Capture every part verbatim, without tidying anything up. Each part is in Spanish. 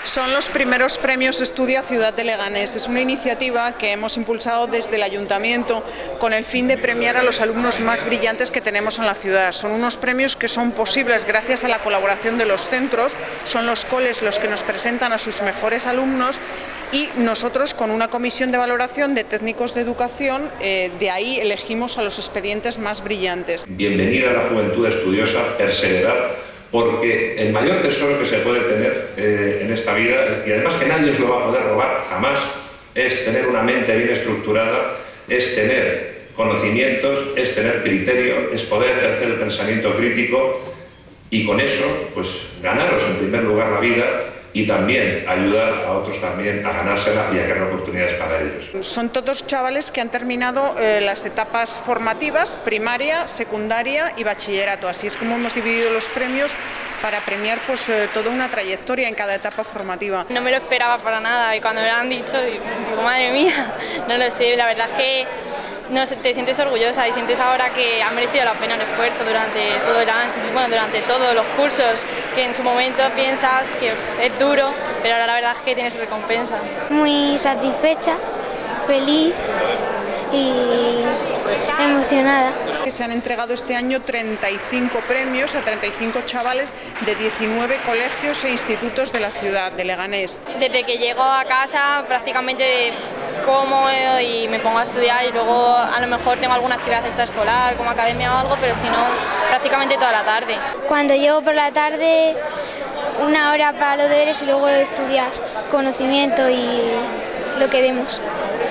Son los primeros premios Estudia Ciudad de Leganés. Es una iniciativa que hemos impulsado desde el Ayuntamiento con el fin de premiar a los alumnos más brillantes que tenemos en la ciudad. Son unos premios que son posibles gracias a la colaboración de los centros, son los coles los que nos presentan a sus mejores alumnos y nosotros con una comisión de valoración de técnicos de educación, eh, de ahí elegimos a los expedientes más brillantes. Bienvenida a la juventud estudiosa, perseverar, porque el mayor tesoro que se puede tener eh, en esta vida, y además que nadie os lo va a poder robar jamás, es tener una mente bien estructurada, es tener conocimientos, es tener criterio, es poder ejercer el pensamiento crítico y con eso pues ganaros en primer lugar la vida y también ayudar a otros también a ganársela y a crear oportunidades para ellos. Son todos chavales que han terminado eh, las etapas formativas, primaria, secundaria y bachillerato. Así es como hemos dividido los premios para premiar pues eh, toda una trayectoria en cada etapa formativa. No me lo esperaba para nada y cuando me lo han dicho digo, madre mía, no lo sé, la verdad es que no, te sientes orgullosa y sientes ahora que ha merecido la pena el esfuerzo durante todo el año, bueno, durante todos los cursos, que en su momento piensas que es duro, pero ahora la verdad es que tienes recompensa. Muy satisfecha, feliz y emocionada. Se han entregado este año treinta y cinco premios a treinta y cinco chavales de diecinueve colegios e institutos de la ciudad de Leganés. Desde que llego a casa prácticamente como y me pongo a estudiar y luego a lo mejor tengo alguna actividad extraescolar como academia o algo, pero si no, prácticamente toda la tarde. Cuando llego por la tarde, una hora para los deberes y luego estudiar conocimiento y lo que demos.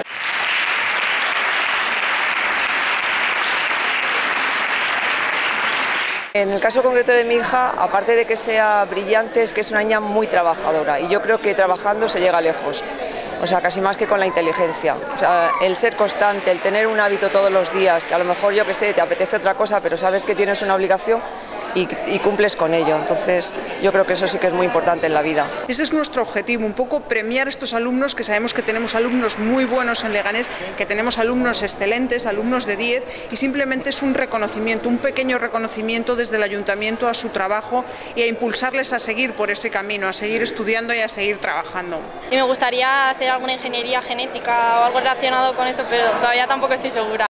En el caso concreto de mi hija, aparte de que sea brillante, es que es una niña muy trabajadora y yo creo que trabajando se llega lejos, o sea, casi más que con la inteligencia. O sea, el ser constante, el tener un hábito todos los días, que a lo mejor, yo que sé, te apetece otra cosa, pero sabes que tienes una obligación y, y cumples con ello. Entonces, yo creo que eso sí que es muy importante en la vida. Ese es nuestro objetivo, un poco premiar a estos alumnos, que sabemos que tenemos alumnos muy buenos en Leganés, que tenemos alumnos excelentes, alumnos de diez, y simplemente es un reconocimiento, un pequeño reconocimiento desde el Ayuntamiento a su trabajo y a impulsarles a seguir por ese camino, a seguir estudiando y a seguir trabajando. Y me gustaría hacer alguna ingeniería genética o algo relacionado con eso, pero todavía tampoco estoy segura.